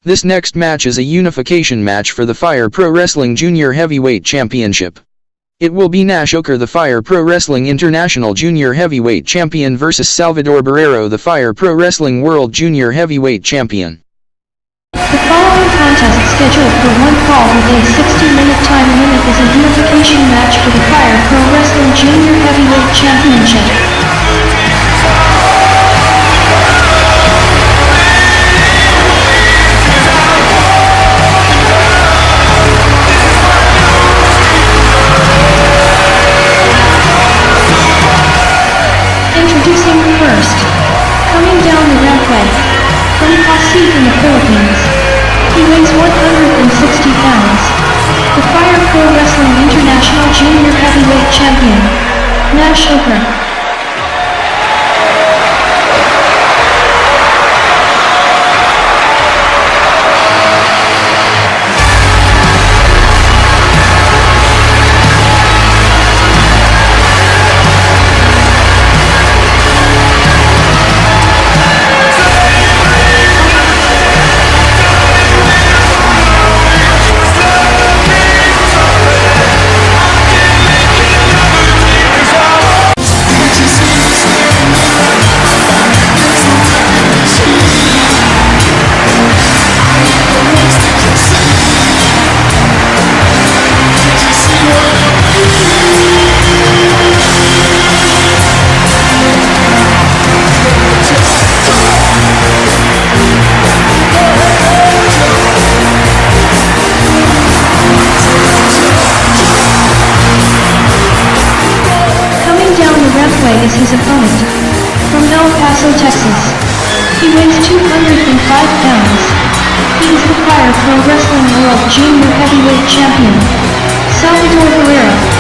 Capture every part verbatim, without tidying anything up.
This next match is a unification match for the Fire Pro Wrestling Junior Heavyweight Championship. It will be Nash Oker, the Fire Pro Wrestling International Junior Heavyweight Champion versus Salvador Barrero, the Fire Pro Wrestling World Junior Heavyweight Champion. The following contest scheduled for one fall with a sixty minute time limit is a unification match for the Fire Pro Wrestling Junior Heavyweight Championship. Introducing first, coming down the rampway, from Pasig in the Philippines, he weighs one hundred sixty pounds, the Fire Pro Wrestling International Junior Heavyweight Champion, Nash Oker. Is his opponent, from El Paso, Texas. He weighs two hundred five pounds. He is the Fire Pro Wrestling World Junior Heavyweight Champion, Salvador Barrero.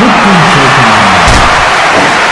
Victory taken.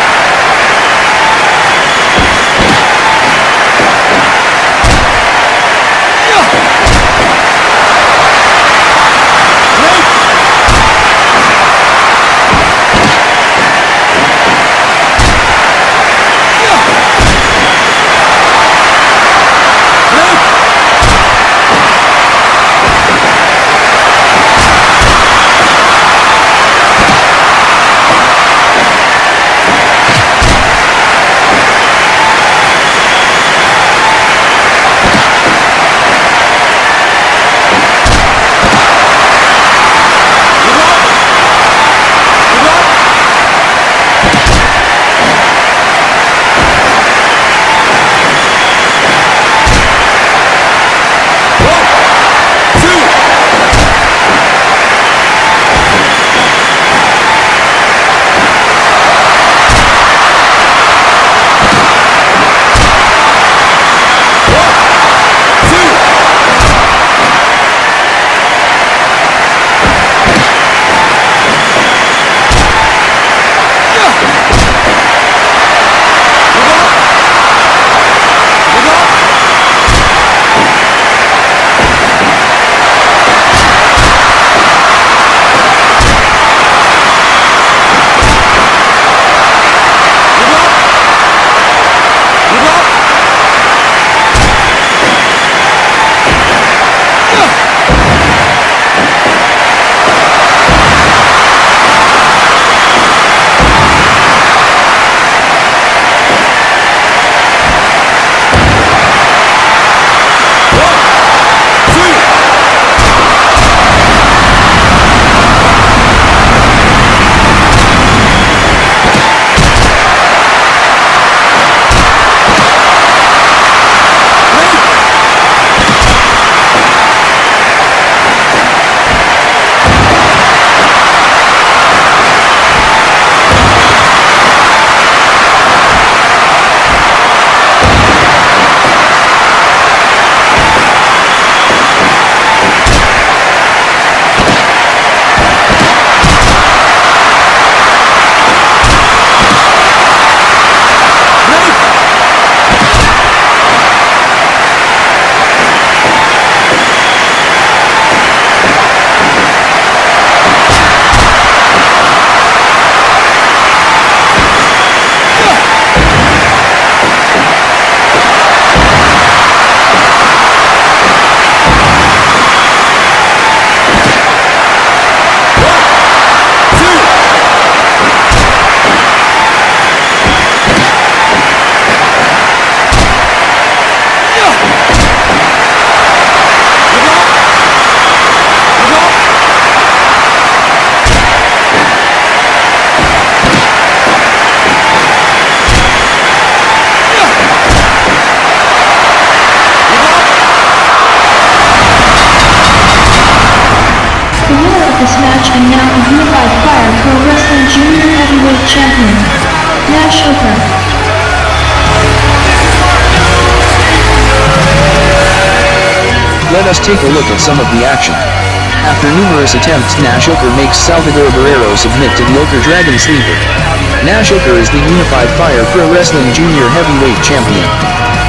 this match and now a unified Fire Pro Wrestling Junior Heavyweight Champion, Nash Hooker. Let us take a look at some of the action. After numerous attempts, Nash Hooker makes Salvador Barrero submit to the Ochre Dragon Sleeper. Nash Hooker is the unified Fire Pro Wrestling Junior Heavyweight Champion.